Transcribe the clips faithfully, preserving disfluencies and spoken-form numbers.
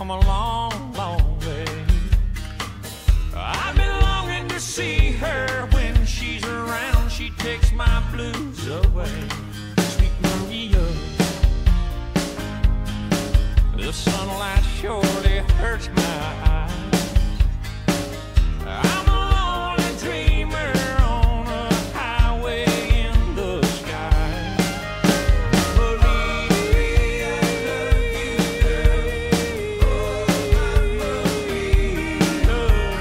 come a long, long way. I've been longing to see her. When she's around, she takes my blues away. Sweet Maria, the sunlight surely hurts my eyes. I'm a lonely dreamer on a highway in the sky. Maria, I love you, girl. Oh, my Maria.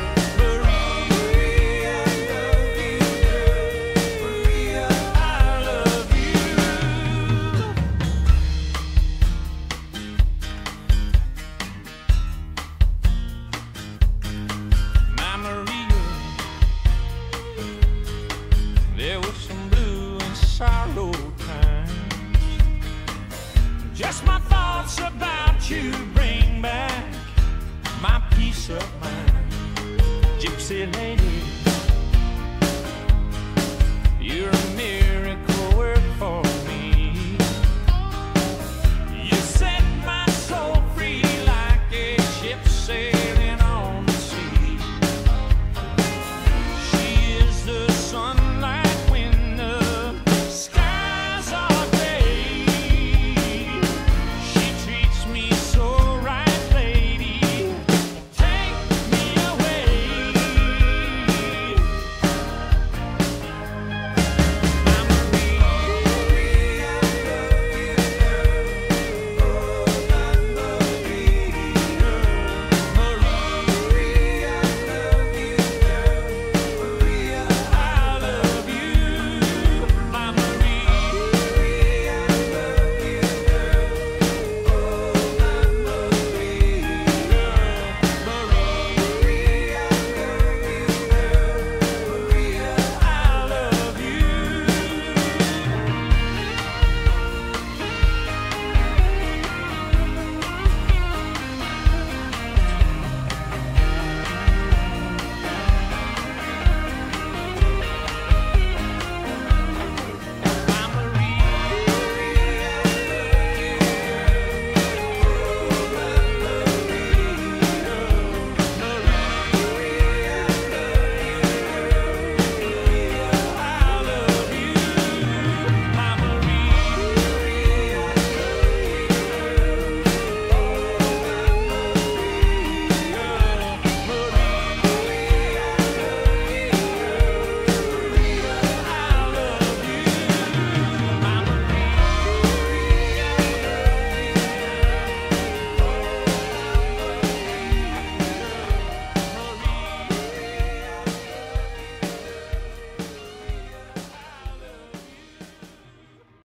Maria, I love you, girl. Maria, I love you. My Maria, there was some blue and sorrow times. Just my thoughts about you bring back my peace of mind. Gypsy lady,